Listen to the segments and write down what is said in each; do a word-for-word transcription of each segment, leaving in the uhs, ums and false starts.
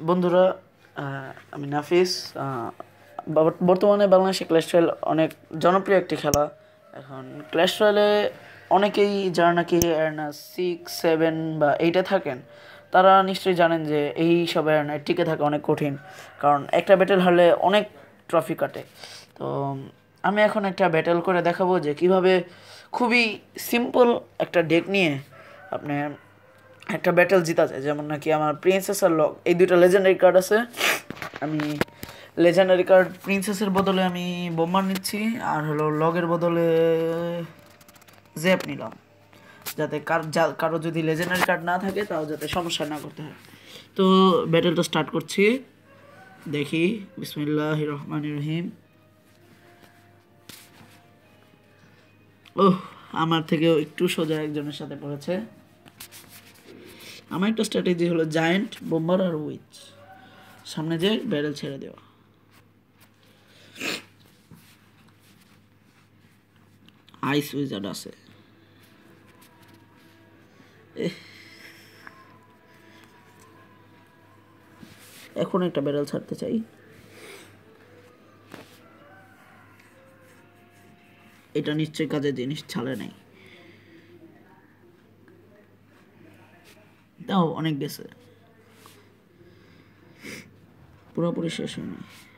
বন্ধুরা, আমি নাফিস। বর্তমানে বাংলাদেশে ক্ল্যাশ রয়্যাল অনেক জনপ্রিয় একটি খেলা। এখন ক্ল্যাশ রয়্যালে অনেকেই যারা নাকি এরেনা সিক্স সেভেন বা এইটে থাকেন, তারা নিশ্চয়ই জানেন যে এই সব এরেনায় টিকে থাকা অনেক কঠিন, কারণ একটা ব্যাটেল হারলে অনেক ট্রফি কাটে। তো আমি এখন একটা ব্যাটেল করে দেখাবো যে কিভাবে খুবই সিম্পল একটা ডেক নিয়ে আপনি একটা ব্যাটেল জিতা যায়। যেমন নাকি আমার প্রিন্সেস আর লগ, এই দুইটা লেজেন্ডারি কার্ড আছে। আমি লেজেন্ডারি কার্ড প্রিন্সেসের বদলে আমি বোম্বার নিচ্ছি, আর হলো লগের বদলে জ্যাপ নিলাম, যাতে কার কারো যদি লেজেন্ডারি কার্ড না থাকে তাও যাতে সমস্যা না করতে হয়। তো ব্যাটেলটা স্টার্ট করছি, দেখি। বিসমিল্লাহির রহমানির রহিম। ওহ, আমার থেকেও একটু সোজা একজনের সাথে পড়েছে। আমার একটা স্ট্র্যাটেজি হলো জায়েন্ট, বোম্বার আর উইচ, সামনে যে ব্যারেল ছেড়ে দেওয়া। আইস উইজার্ড আছে। এখন একটা ব্যারেল ছাড়তে চাই। এটা নিশ্চয়ই কাজের জিনিস, ছাড়ে নাই। তাও অনেক গেছে, পুরোপুরি শেষ হয়নি।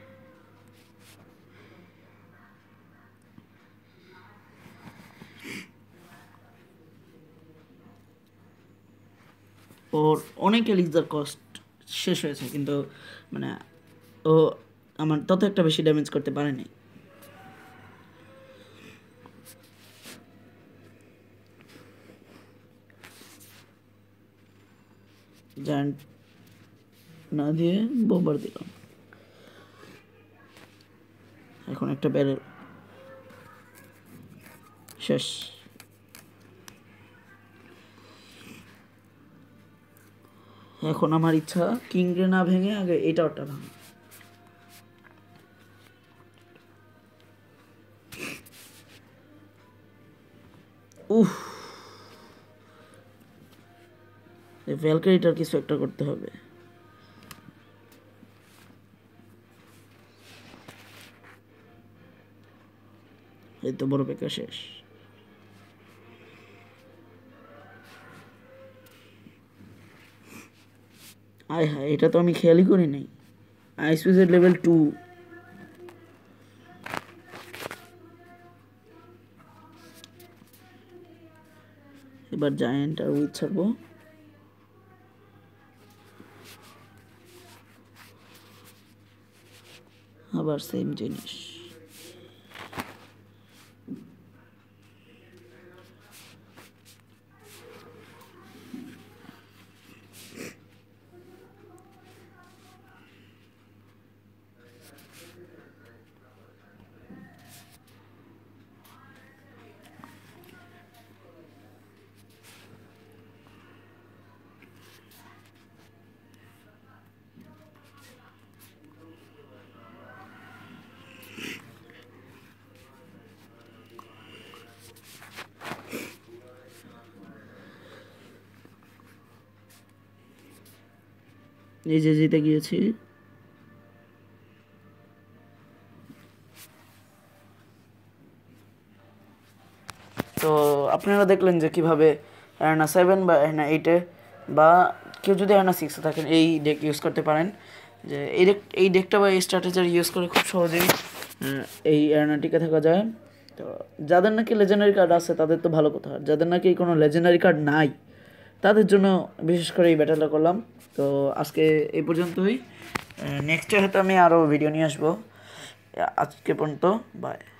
ওর অনেক এলিক্সার কস্ট শেষ হয়েছে, কিন্তু মানে ও আমার তত একটা বেশি ড্যামেজ করতে পারেনি। জায়ান্ট না দিয়ে বোম্বার দিলাম। এখন একটা ব্যারেল শেষ। এখন আমার ইচ্ছা কিংগ্রে না ভেঙে আগে এটা ওটা ভাঙা। উফ, ভ্যালকারিটার কিছু একটা করতে হবে। এই তো বড় পেকা শেষ। আয় হায়, এটা তো আমি খেয়ালই করি নাই। Ice wizard level two. এবার জায়ান্ট আর উইথ ছাড়বো। আবার সেম জিনিস। এই যে জিতে গিয়েছি। তো আপনারা দেখলেন যে কীভাবে এরেনা সেভেন বা এরেনা এইটে বা কেউ যদি এরেনা সিক্সে থাকেন এই ডেক ইউজ করতে পারেন। যে এই ডেক এই ডেকটা বা এই স্ট্র্যাটেজি ইউজ করে খুব সহজেই এই এরেনা টিকে থাকা যায়। তো যাদের নাকি লেজেন্ডারি কার্ড আছে তাদের তো ভালো কথা, যাদের নাকি কোনো লেজেন্ডারি কার্ড নাই তাদের জন্য বিশেষ করে এই ব্যাটেলটা করলাম। তো আজকে এই পর্যন্তই। নেক্সটে হয়তো আমি আরও ভিডিও নিয়ে আসবো। আজকে পর্যন্ত বাই।